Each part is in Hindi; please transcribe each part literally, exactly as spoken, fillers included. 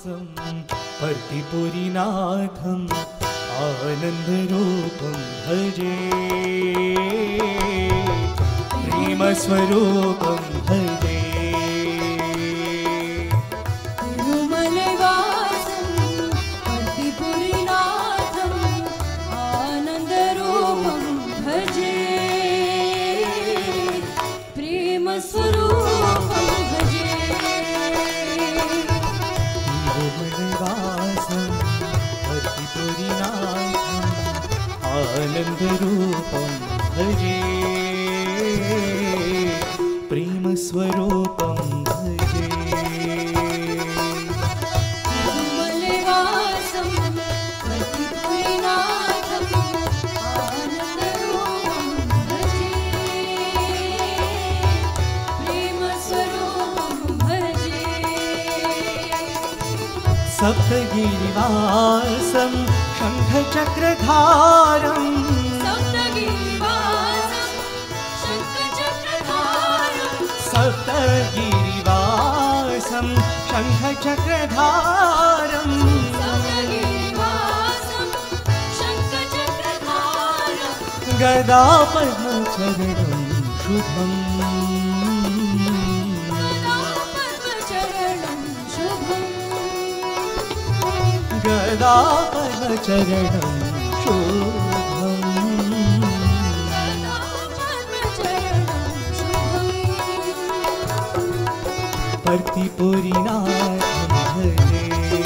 पर्तिपुरीनाथम् आनन्दरूपं भजे प्रेमस्वरूपं भजे आनन्दरूपं भजे प्रेमस्वरूपं भजे तिरुमलवासं पर्तिपुरीनाथम् आनन्दरूपं भजे प्रेमस्वरूपं भजे सप्तगिरिवासं शङ्खचक्रधारम् सप्तगिरिवासं शङ्खचक्रधारम् गदापद्मचरणं शुभम् गदापद्मचरणं शुभम् पर्तिपुरीनाथं भजे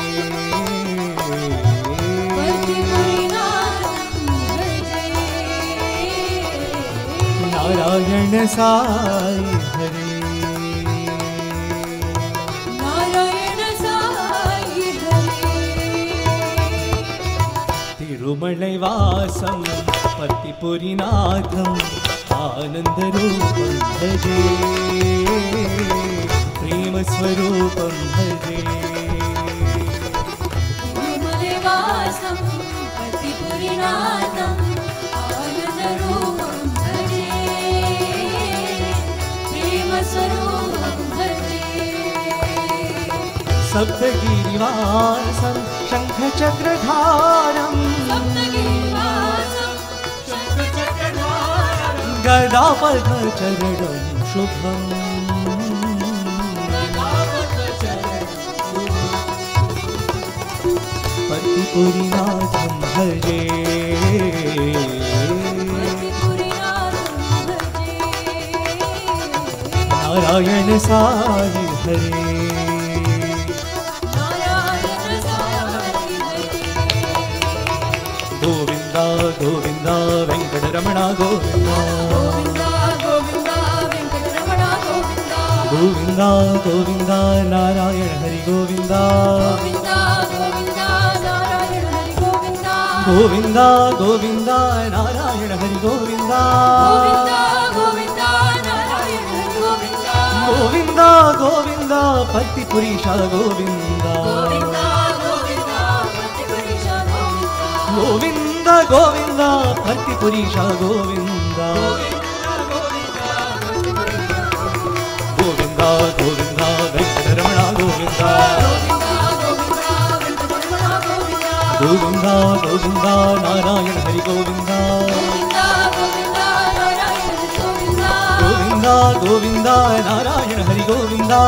नारायण साई हरे नारायण साई हरे तिरुमलवासं पर्तिपुरीनाथम् आनन्दरूपं भजे प्रेमस्वरूपं भजे तिरुमलवासं पर्तिपुरीनाथम् आनन्दरूपं भजे प्रेमस्वरूपं भजे सप्तगिरिवासं शङ्खचक्रधारम् गदापद्मचरणं शुभम् पर्तिपुरीनाथं भजे नारायण साई हरे गोविंदा गोविंदा वेंकटरमणा गोविंदा गोविंदा गोविंदा नारायण हरि गोविंदा गोविंदा गोविंदा नारायण हरि गोविंदा गोविंदा गोविंदा पर्तिपुरीशा गोविंदा गोविंदा गोविंदा पर्तिपुरीशा गोविंदा गोविंदा गोविंदा वेंकटरमणा गोविंदा गोविंदा गोविंदा नारायण हरि गोविंदा गोविंदा गोविंदा नारायण हरि गोविंदा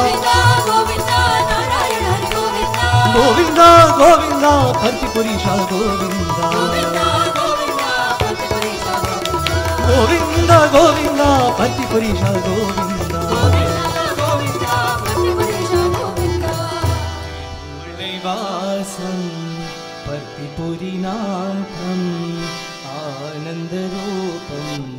गोविंदा गोविंदा पर्तिपुरीशा गोविंदा गोविंदा गोविंदा पर्तिपुरीशा गोविंदा तिरुमलवासं पर्तिपुरीनाथम् आनन्दरूपं